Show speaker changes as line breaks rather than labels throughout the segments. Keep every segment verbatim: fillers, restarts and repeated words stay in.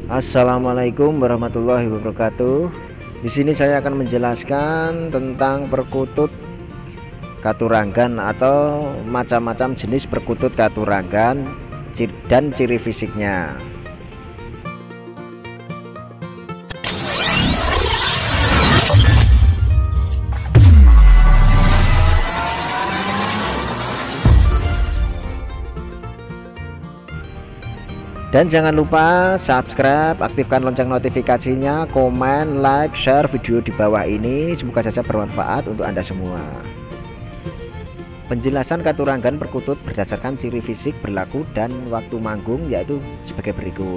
Assalamualaikum warahmatullahi wabarakatuh. Di sini saya akan menjelaskan tentang perkutut katuranggan atau macam-macam jenis perkutut katuranggan dan ciri fisiknya. Dan jangan lupa subscribe, aktifkan lonceng notifikasinya, komen, like, share video di bawah ini. Semoga saja bermanfaat untuk Anda semua. Penjelasan katuranggan perkutut berdasarkan ciri fisik, berlaku, dan waktu manggung yaitu sebagai berikut.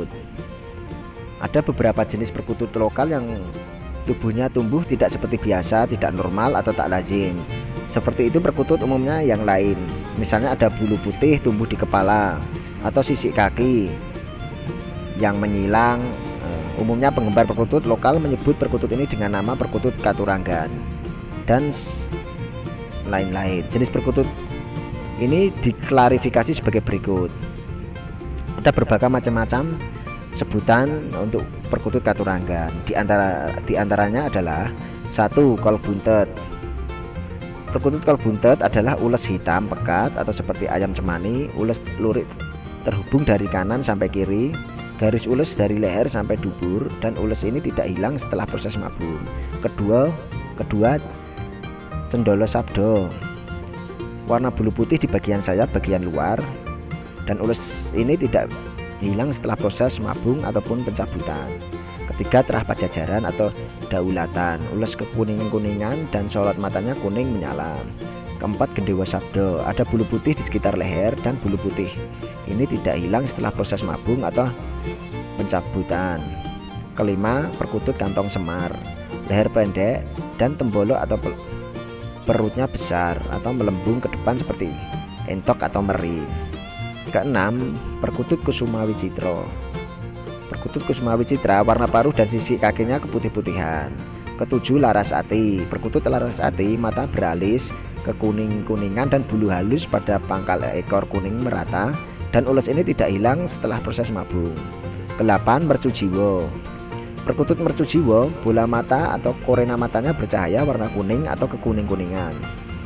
Ada beberapa jenis perkutut lokal yang tubuhnya tumbuh tidak seperti biasa, tidak normal atau tak lazim. Seperti itu perkutut umumnya yang lain. Misalnya ada bulu putih tumbuh di kepala atau sisik kaki yang menyilang. Umumnya penggemar perkutut lokal menyebut perkutut ini dengan nama perkutut katuranggan dan lain-lain. Jenis perkutut ini diklarifikasi sebagai berikut. Ada berbagai macam-macam sebutan untuk perkutut katuranggan. Di antara di antaranya adalah satu, kol buntet. Perkutut kol buntet adalah ules hitam pekat atau seperti ayam cemani, ules lurik terhubung dari kanan sampai kiri, garis ules dari leher sampai dubur, dan ules ini tidak hilang setelah proses mabung. Kedua, kedua cendolo sabdo, warna bulu putih di bagian sayap bagian luar, dan ules ini tidak hilang setelah proses mabung ataupun pencabutan. Ketiga, terah pajajaran atau daulatan, ules kekuningan-kuningan dan sorot matanya kuning menyala. Keempat, gendewa sabdo, ada bulu putih di sekitar leher dan bulu putih ini tidak hilang setelah proses mabung atau pencabutan. Kelima, perkutut kantong semar, leher pendek dan tembolo atau perutnya besar atau melembung ke depan seperti entok atau meri. Keenam, perkutut kusuma wicitra. Perkutut kusuma wicitra warna paruh dan sisi kakinya keputih-putihan. Ketujuh, larasati. Perkutut larasati mata beralis, kekuning-kuningan dan bulu halus pada pangkal ekor kuning merata, dan ules ini tidak hilang setelah proses mabung. Kedelapan, mercujiwo. Perkutut mercujiwo bola mata atau korena matanya bercahaya warna kuning atau kekuning-kuningan.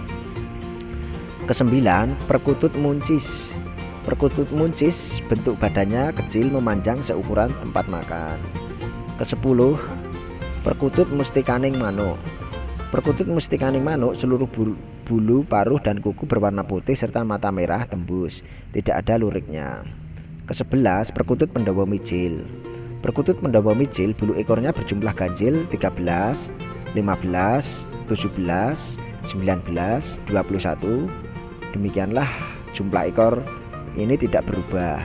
Kesembilan, perkutut muncis. Perkutut muncis bentuk badannya kecil memanjang seukuran tempat makan. Kesepuluh, perkutut mustikaning manuk. Perkutut mustikaning manuk seluruh bulu, bulu, paruh, dan kuku berwarna putih serta mata merah tembus, tidak ada luriknya. Kesebelas, perkutut pendawa mijil. Perkutut pendawa mijil bulu ekornya berjumlah ganjil tiga belas, lima belas, tujuh belas, sembilan belas, dua puluh satu. Demikianlah jumlah ekor ini tidak berubah.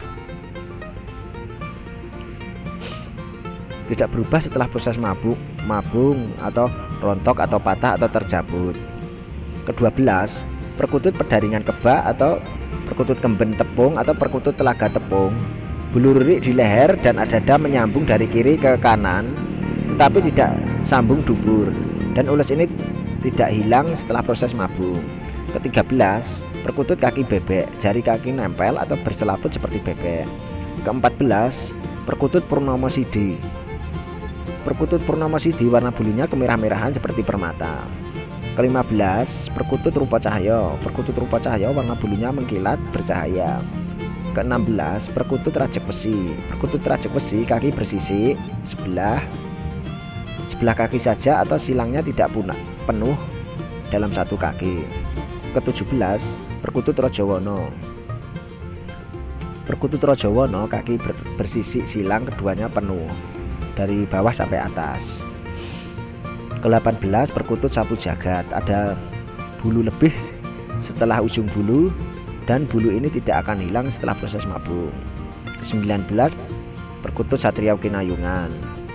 Tidak berubah setelah proses mabung, mabung atau rontok atau patah atau terjabut. Kedua belas, perkutut pedaringan kebak atau perkutut kemben tepung atau perkutut telaga tepung. Bulu lurik di leher dan dada menyambung dari kiri ke kanan tetapi tidak sambung dubur, dan ules ini tidak hilang setelah proses mabung. Ketiga belas, perkutut kaki bebek, jari kaki nempel atau berselaput seperti bebek. Keempat belas, perkutut purnomo sidi. Perkutut purnomo sidi warna bulunya kemerah-merahan seperti permata. Kelima belas, perkutut rupa cahaya. Perkutut rupa cahaya warna bulunya mengkilat bercahaya. Keenam belas, perkutut rajek besi. Perkutut rajek besi kaki bersisik sebelah sebelah kaki saja atau silangnya tidak punah, penuh dalam satu kaki. Ketujuh belas, perkutut rajawana. Perkutut rajawana kaki ber, bersisik silang keduanya penuh dari bawah sampai atas. Kedelapan belas, perkutut sapu jagat, ada bulu lebih setelah ujung bulu dan bulu ini tidak akan hilang setelah proses mabung. Sembilan belas, perkutut satria kinayungan.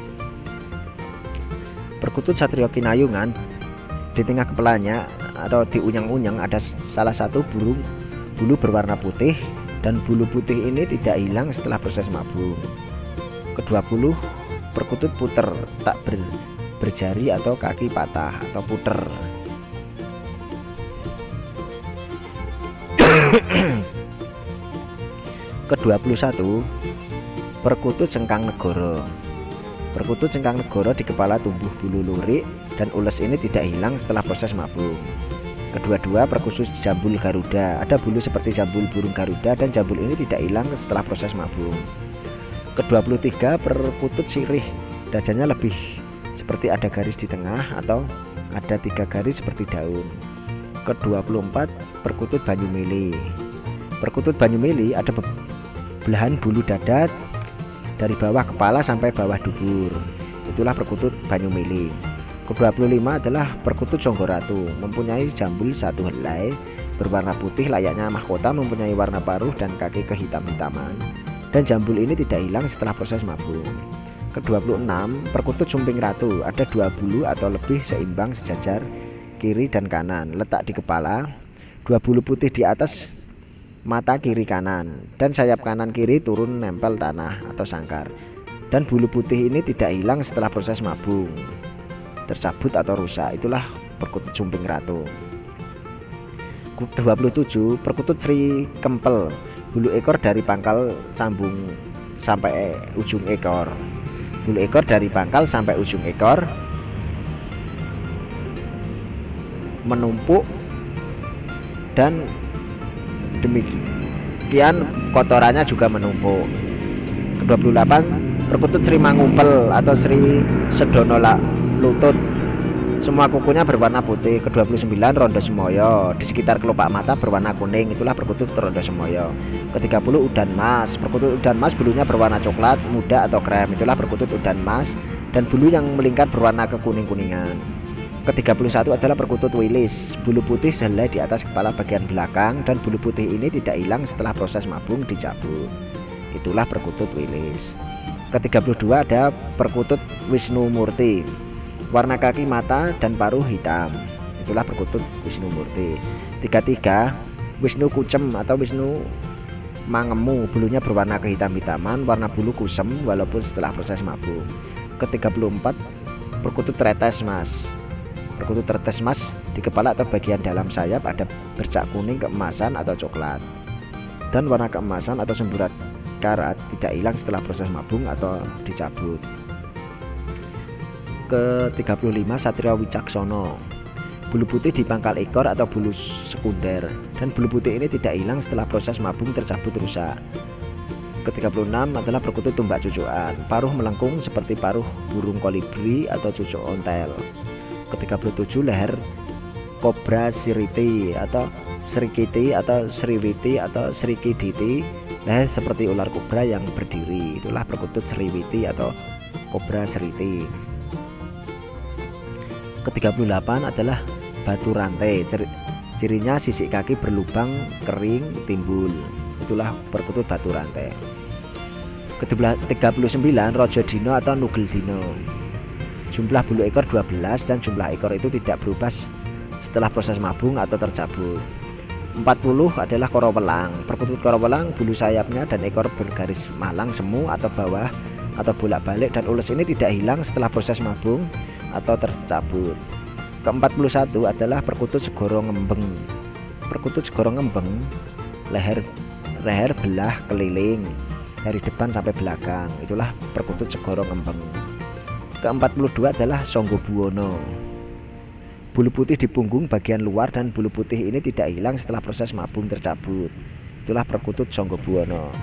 Perkutut satria kinayungan di tengah kepalanya atau di unyang-unyang ada salah satu burung bulu berwarna putih, dan bulu putih ini tidak hilang setelah proses mabung. Kedua puluh, perkutut puter tak ber, berjari atau kaki patah atau puter. Kedua puluh satu, Perkutut Cengkang Negoro. Perkutut cengkang negoro di kepala tumbuh bulu lurik dan ules ini tidak hilang setelah proses mabung. Kedua-dua perkutut jambul garuda, ada bulu seperti jambul burung garuda dan jambul ini tidak hilang setelah proses mabung. Kedua puluh tiga perkutut sirih, wajahnya lebih seperti ada garis di tengah atau ada tiga garis seperti daun. Kedua puluh empat perkutut banyumili. Perkutut banyumili ada belahan bulu dada dari bawah kepala sampai bawah dubur, itulah perkutut banyumili. Kedua puluh lima adalah perkutut songgoratu, mempunyai jambul satu helai, berwarna putih layaknya mahkota, mempunyai warna paruh dan kaki kehitam-hitaman, dan jambul ini tidak hilang setelah proses mabung. Kedua puluh enam perkutut sumping ratu, ada dua bulu atau lebih seimbang sejajar kiri dan kanan, letak di kepala, dua bulu putih di atas mata kiri kanan dan sayap kanan kiri turun nempel tanah atau sangkar, dan bulu putih ini tidak hilang setelah proses mabung, tercabut atau rusak, itulah perkutut sumping ratu. Dua puluh tujuh perkutut Sri Kempel, bulu ekor dari pangkal sambung sampai ujung ekor, bulu ekor dari pangkal sampai ujung ekor menumpuk dan demikian kotorannya juga menumpuk. Ke dua puluh delapan perkutut Sri Mangumpel atau Sri Sedono Lutut, semua kukunya berwarna putih. Ke dua puluh sembilan rondo semoyo, di sekitar kelopak mata berwarna kuning, itulah perkutut rondo semoyo. Ke tiga puluh udan mas, perkutut udan mas bulunya berwarna coklat muda atau krem, itulah perkutut udan mas, dan bulu yang melingkar berwarna kekuning-kuningan. Ke tiga puluh satu adalah perkutut wilis, bulu putih sehelai di atas kepala bagian belakang, dan bulu putih ini tidak hilang setelah proses mabung dicabut, itulah perkutut wilis. Ke tiga puluh dua ada perkutut Wisnu Murti, warna kaki mata dan paruh hitam, itulah perkutut Wisnu Murti. tiga puluh tiga Wisnu Kucem atau Wisnu Mangemu, bulunya berwarna kehitam-hitaman, warna bulu kusem walaupun setelah proses mabung. Ke tiga puluh empat perkutut Tretes Mas. Perkutut Tretes Mas di kepala atau bagian dalam sayap ada bercak kuning keemasan atau coklat, dan warna keemasan atau semburat karat tidak hilang setelah proses mabung atau dicabut. Ke tiga puluh lima Satria Wicaksono, bulu putih di pangkal ekor atau bulu sekunder, dan bulu putih ini tidak hilang setelah proses mabung tercabut rusak. Ke tiga puluh enam adalah perkutut Tumbak Cucukan, paruh melengkung seperti paruh burung kolibri atau cucuk ontel. Ke tiga puluh tujuh leher kobra siriti atau srikiti atau sriwiti atau srikiditi, leher seperti ular kobra yang berdiri, itulah perkutut sriwiti atau kobra sriti. Ke tiga puluh delapan adalah batu rantai, cirinya sisik kaki berlubang kering timbul, itulah perkutut batu rantai. Ke tiga puluh sembilan Rojo Dino atau Nugel Dino, jumlah bulu ekor dua belas dan jumlah ekor itu tidak berubah setelah proses mabung atau tercabut. Empat puluh adalah Korowelang, perkutut Korowelang bulu sayapnya dan ekor bergaris malang semu atau bawah atau bolak-balik, dan ules ini tidak hilang setelah proses mabung atau tercabut. Ke empat puluh satu adalah perkutut Segoro Ngembeng. Perkutut Segoro Ngembeng leher leher belah keliling dari depan sampai belakang, itulah perkutut Segoro Ngembeng. Ke empat puluh dua adalah Songgo Buwono, bulu putih di punggung bagian luar dan bulu putih ini tidak hilang setelah proses mabung tercabut, itulah perkutut Songgo Buwono.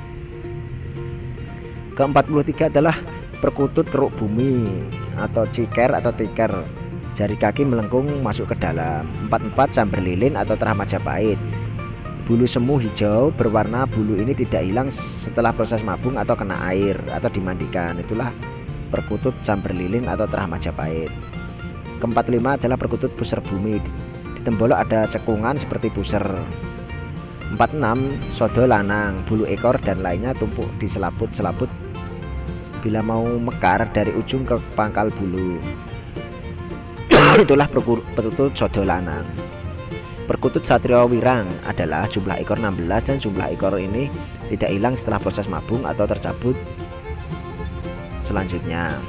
Ke empat puluh tiga adalah perkutut Keruk Bumi atau Ciker atau Tiker, jari kaki melengkung masuk ke dalam. Empat puluh empat Samber Lilin atau Terah Majapahit, bulu semu hijau berwarna, bulu ini tidak hilang setelah proses mabung atau kena air atau dimandikan, itulah perkutut Samber Lilin atau Terah Majapahit. Ke empat puluh lima adalah perkutut Puser Bumi, di tembolok ada cekungan seperti puser. Empat puluh enam Sodo Lanang, bulu ekor dan lainnya tumpuk di selaput-selaput bila mau mekar dari ujung ke pangkal bulu, itulah perkutut Sodo Lanang. Perkutut Satrio Wirang adalah jumlah ekor enam belas dan jumlah ekor ini tidak hilang setelah proses mabung atau tercabut. Selanjutnya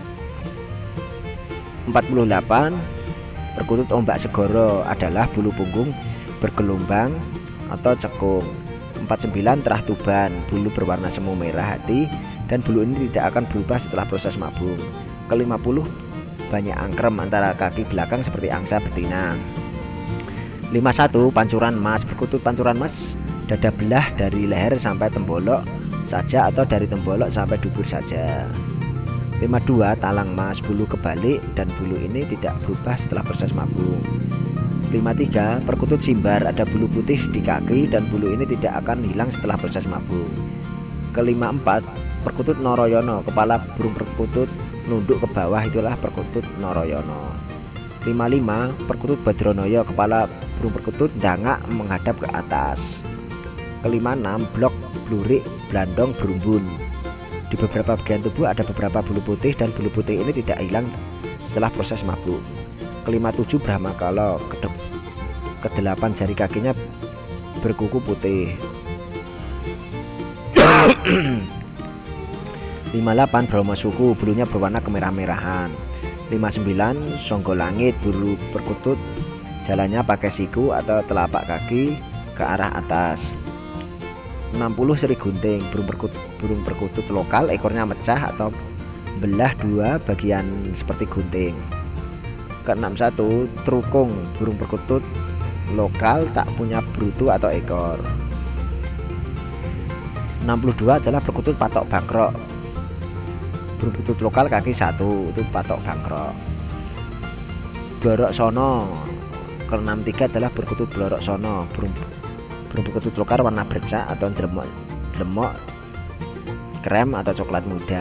empat puluh delapan perkutut Ombak Segoro adalah bulu punggung bergelombang atau cekung. Empat puluh sembilan Terah Tuban, bulu berwarna semu merah hati dan bulu ini tidak akan berubah setelah proses mabung. Ke lima puluh, banyak angkrem antara kaki belakang seperti angsa betina. lima puluh satu, pancuran emas. Perkutut pancuran emas dada belah dari leher sampai tembolok saja atau dari tembolok sampai dubur saja. lima puluh dua, talang emas. Bulu kebalik dan bulu ini tidak berubah setelah proses mabung. lima puluh tiga, perkutut simbar. Ada bulu putih di kaki dan bulu ini tidak akan hilang setelah proses mabung. Ke lima puluh empat, perkutut noroyono. Kepala burung perkutut nunduk ke bawah, itulah perkutut noroyono. lima puluh lima, perkutut badronoyo. Kepala burung perkutut dangak menghadap ke atas. Ke lima puluh enam, blok blurik blandong berumbun. Di beberapa bagian tubuh ada beberapa bulu putih dan bulu putih ini tidak hilang setelah proses mabuk. Ke lima puluh tujuh, brahmakala. Kedelapan jari kakinya berkuku putih. lima puluh delapan, brahmasuku. Bulunya berwarna kemerah-merahan. lima puluh sembilan, songgolangit. Bulu perkutut jalannya pakai siku atau telapak kaki ke arah atas. enam puluh, seri gunting. Burung perkutut, burung perkutut lokal, ekornya mecah atau belah dua bagian seperti gunting. Ke enam puluh satu, trukung. Burung perkutut lokal tak punya brutu atau ekor. enam puluh dua adalah perkutut patok bangkrok. Burung perkutut lokal kaki satu, itu patok bangkrok. Blorok sono. Ke enam puluh tiga adalah perkutut blorok sono. Burung burung perkutut lokal warna bercak atau dremok, dremok krem atau coklat muda.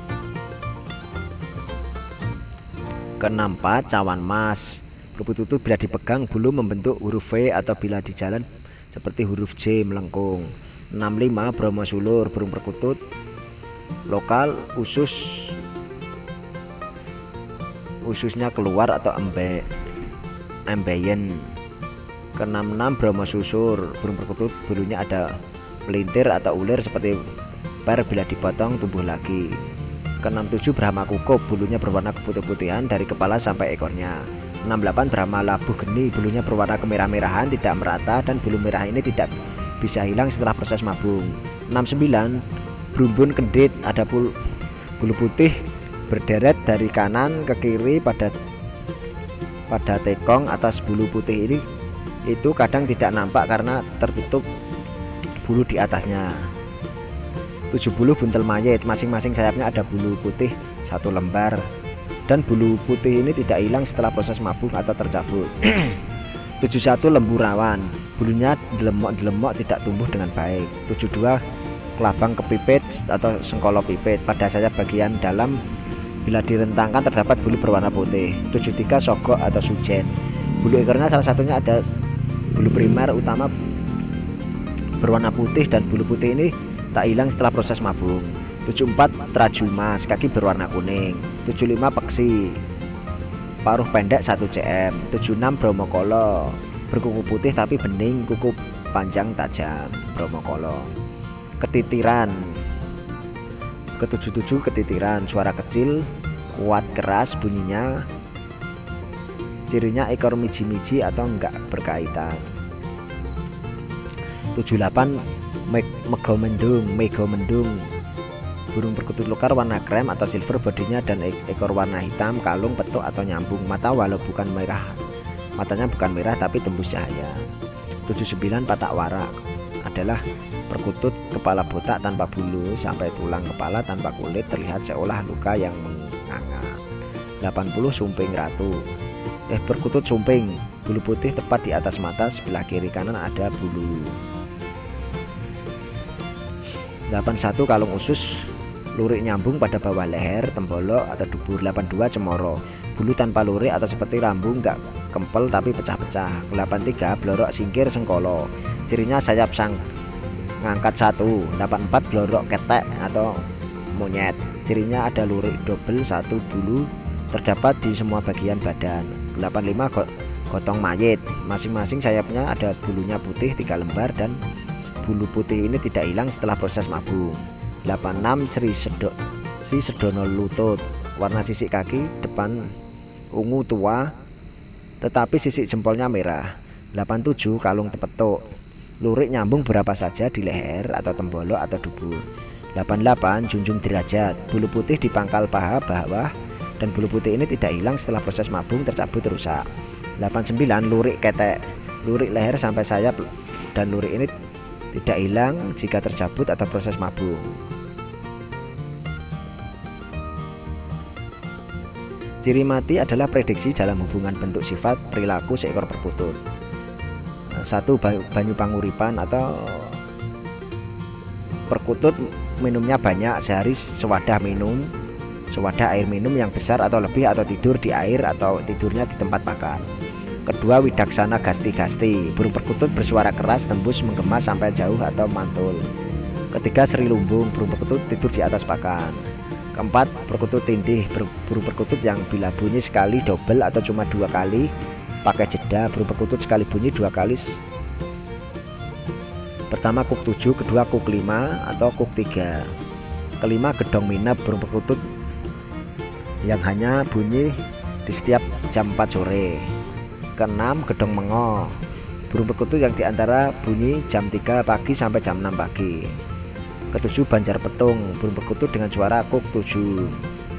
Ke enam puluh empat, cawan emas. Burung perkutut bila dipegang bulu membentuk huruf V atau bila di jalan seperti huruf J melengkung. enam puluh lima, bromo sulur. Burung perkutut lokal usus ususnya keluar atau embe embeyen. Ke enam puluh enam, bromo susur. Burung perkutut bulunya ada pelintir atau ulir seperti per, bila dipotong tumbuh lagi. Ke enam puluh tujuh, brahma kukup. Bulunya berwarna keputih-putihan dari kepala sampai ekornya. enam puluh delapan, brahma labuh geni. Bulunya berwarna kemerah-merahan, tidak merata, dan bulu merah ini tidak bisa hilang setelah proses mabung. enam puluh sembilan, brumbun kendit. Ada bulu, bulu putih berderet dari kanan ke kiri pada pada tekong atas bulu putih ini itu kadang tidak nampak karena tertutup bulu di atasnya. tujuh puluh, buntel mayit. Masing-masing sayapnya ada bulu putih satu lembar dan bulu putih ini tidak hilang setelah proses mabung atau tercabut. tujuh puluh satu, lembu rawan. Bulunya delemok-delemok, tidak tumbuh dengan baik. tujuh puluh dua, kelabang kepipit atau sengkolo pipit. Pada sayap bagian dalam bila direntangkan terdapat bulu berwarna putih. tujuh puluh tiga, sogok atau sujen. Bulu ekornya salah satunya ada bulu primer utama berwarna putih dan bulu putih ini tak hilang setelah proses mabung. tujuh puluh empat, trajumas. Kaki berwarna kuning. tujuh puluh lima, peksi. Paruh pendek satu cm. tujuh puluh enam, bromokolo. Berkuku putih tapi bening, kuku panjang tajam. Bromokolo. Ketitiran. Ke tujuh puluh tujuh, ketitiran. Suara kecil, kuat, keras bunyinya. Cirinya ekor miji-miji atau enggak berkaitan. tujuh puluh delapan, megomendung. Megomendung. Burung perkutut lokal warna krem atau silver bodinya dan ekor warna hitam, kalung, petuk atau nyambung. Mata walau bukan merah, matanya bukan merah tapi tembus cahaya. tujuh puluh sembilan, patak warak. Adalah perkutut kepala botak tanpa bulu sampai tulang kepala tanpa kulit, terlihat seolah luka yang menganga. delapan puluh, sumping ratu. Eh perkutut sumping. Bulu putih tepat di atas mata, sebelah kiri kanan ada bulu. delapan puluh satu, kalung usus. Lurik nyambung pada bawah leher, tembolok atau dubur. delapan puluh dua, cemoro. Bulu tanpa lurik atau seperti rambu, enggak kempel tapi pecah-pecah. delapan puluh tiga, blorok singkir sengkolo. Cirinya sayap sang ngangkat satu. delapan puluh empat, blorok ketek atau monyet. Cirinya ada lurik double satu bulu terdapat di semua bagian badan. delapan puluh lima, gotong mayit. Masing-masing sayapnya ada bulunya putih tiga lembar dan bulu putih ini tidak hilang setelah proses mabung. delapan puluh enam, Sri Sedok, si sedono lutut. Warna sisik kaki depan ungu tua tetapi sisik jempolnya merah. delapan puluh tujuh, kalung tepetuk. Lurik nyambung berapa saja di leher atau tembolok atau dubur. delapan puluh delapan Junjung derajat, bulu putih di pangkal paha bawah dan bulu putih ini tidak hilang setelah proses mabung tercabut rusak. Delapan puluh sembilan Lurik ketek, lurik leher sampai sayap dan lurik ini tidak hilang jika tercabut atau proses mabung. Ciri mati adalah prediksi dalam hubungan bentuk sifat perilaku seekor perkutut. Satu, banyu panguripan atau perkutut minumnya banyak, sehari sewadah minum, sewadah air minum yang besar atau lebih, atau tidur di air atau tidurnya di tempat makan. Kedua, widaksana gasti-gasti, burung perkutut bersuara keras, tembus, menggema sampai jauh atau mantul. Ketiga, seri lumbung, burung perkutut tidur di atas pakan. Keempat, perkutut tindih, burung perkutut yang bila bunyi sekali double atau cuma dua kali pakai jeda. Burung perkutut sekali bunyi dua kali. Pertama kuk tujuh, kedua kuk lima atau kuk tiga. Kelima, gedong minep, burung perkutut yang hanya bunyi di setiap jam empat sore. Keenam, gedong mengo, burung perkutut yang diantara bunyi jam tiga pagi sampai jam enam pagi. Ketujuh, banjar petung, burung perkutut dengan suara kuk tujuh.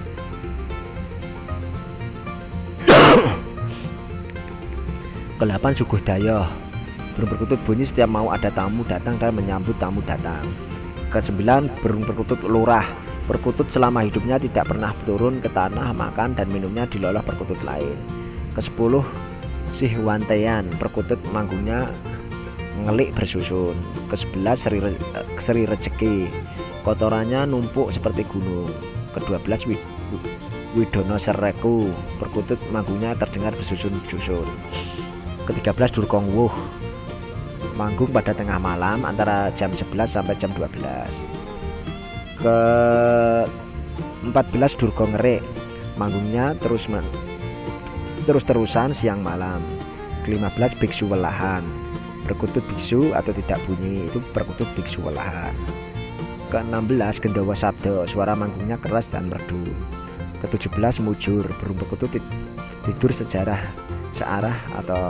Kedelapan, suguh dayoh, burung perkutut bunyi setiap mau ada tamu datang dan menyambut tamu datang. Kesembilan, burung perkutut lurah, perkutut selama hidupnya tidak pernah turun ke tanah, makan dan minumnya dilolah perkutut lain. Kesepuluh, sihwantean, perkutut manggungnya ngelik bersusun. Kesebelas, seri, re, seri rezeki, kotorannya numpuk seperti gunung. Kedua belas, wid, widono sereku, perkutut manggungnya terdengar bersusun-susun. Ketiga belas, durkong wuh, manggung pada tengah malam antara jam sebelas sampai jam dua belas. Ke empat belas, durkong ngerik, manggungnya terus terus-terusan siang malam. Ke lima belas, biksu welahan, perkutut biksu atau tidak bunyi, itu perkutut biksu welahan. Ke enam belas, gendawa sabdo, suara manggungnya keras dan merdu. Ke tujuh belas, mujur, burung perkutut tidur sejarah searah atau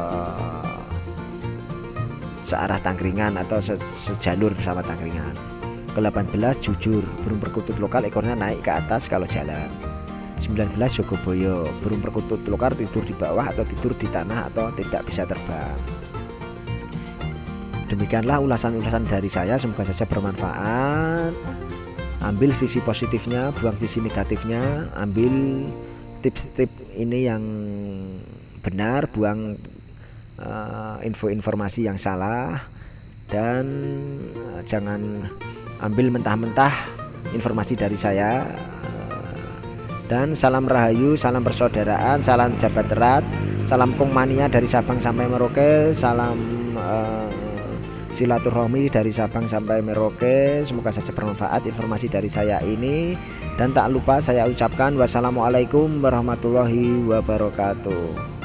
searah tangkringan atau se sejalur bersama tangkringan. Ke delapan belas, jujur, burung perkutut lokal ekornya naik ke atas kalau jalan. Sembilan belas, jogoboyo, burung perkutut lokal tidur di bawah atau tidur di tanah atau tidak bisa terbang. Demikianlah ulasan-ulasan dari saya, semoga saja bermanfaat. Ambil sisi positifnya, buang sisi negatifnya, ambil tips-tips ini yang benar, buang uh, info informasi yang salah, dan uh, jangan ambil mentah-mentah informasi dari saya. Uh, dan salam rahayu, salam persaudaraan, salam jabat erat, salam kongmania dari Sabang sampai Merauke, salam uh, silaturahmi dari Sabang sampai Merauke. Semoga saja bermanfaat informasi dari saya ini. Dan tak lupa saya ucapkan wassalamualaikum warahmatullahi wabarakatuh.